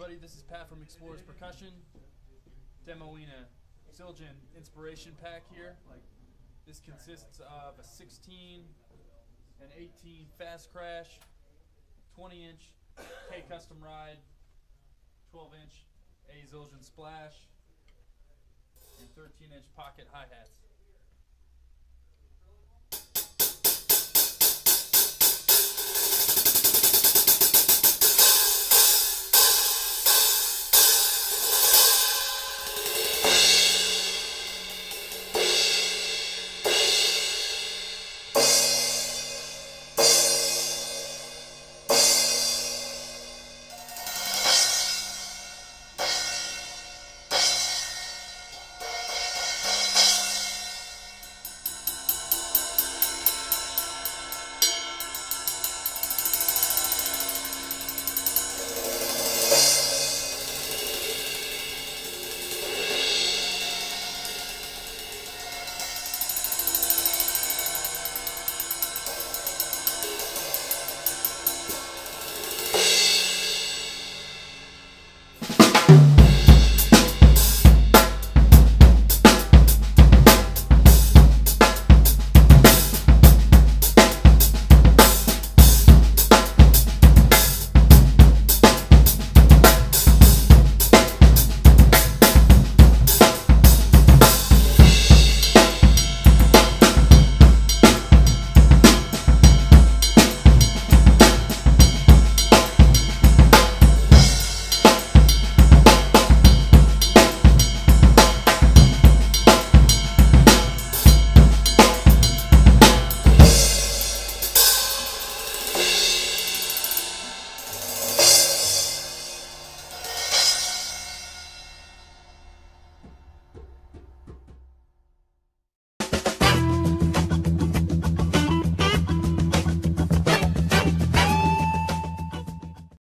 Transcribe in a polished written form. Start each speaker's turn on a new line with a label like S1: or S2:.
S1: everybody, this is Pat from Explorers Percussion, demoing a Zildjian inspiration pack here. This consists of a 16, an 18 fast crash, 20-inch K custom ride, 12-inch A Zildjian splash, and 13-inch pocket hi-hats.